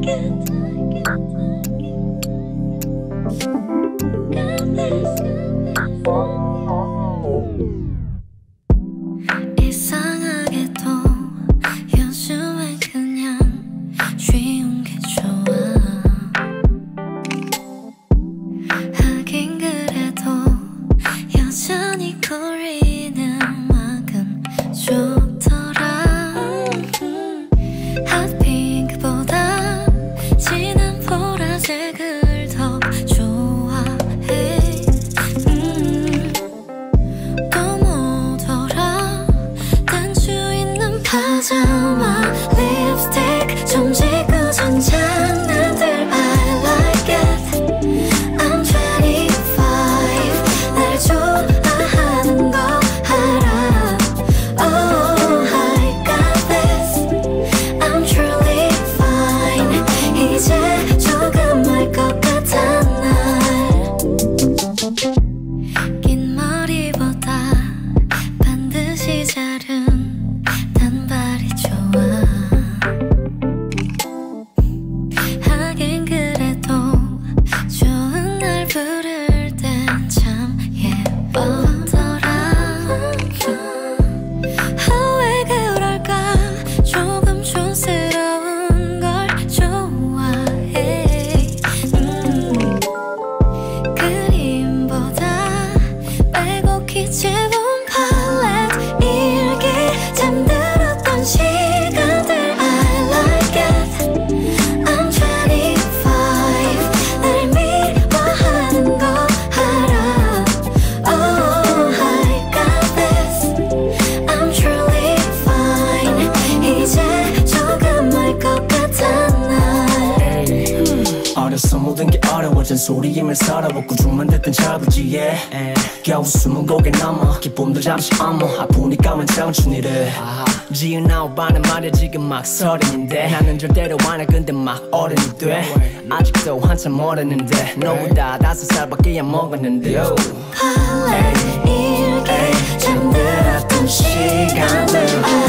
이상하게도 요즘엔 그냥 쉬운 게 좋아. 하긴 그래도 여전히 거리는 음악은 좋더라. 핫핑크보다 진한 보라색을 더 좋아해. 또 뭐더라, 단추 있는 파자마, 립스틱 좀 지고전 장난들 I like it. I'm 25, 날 좋아하는 거 알아. Oh, I got this. I'm truly fine. 이제 조금 알 것 같아 날. 긴 머리보다 반드시 자른 단발이 좋아. 하긴 그래도 좋은 날 부를 땐 참 예쁘더라. 왜 그럴까, 조금 촌스러운 걸 좋아해. 그림보다 빼곡히 재본 팔레트, 일기 잠들었던 시간들 I like it. I'm 25, 날 미워하는 거 알아. Oh, I got this. I'm truly fine. 이제 조금 알 것 같아 날. 어려서 모든 게 어려워진 소리임을 살아보고 죽만 됐던 자부지에 겨우 20곡에 넘어 기쁨도 잠시 어머 아프니까 완전춘 일을 지은 아홉반은 말야 지금 막 서른인데 나는 절대로 안해 근데 막 어른이 돼. 아직도 한참 모르는데 너보다 5살밖에 안 먹었는데 팔레트, 일기 잠들었던 시간들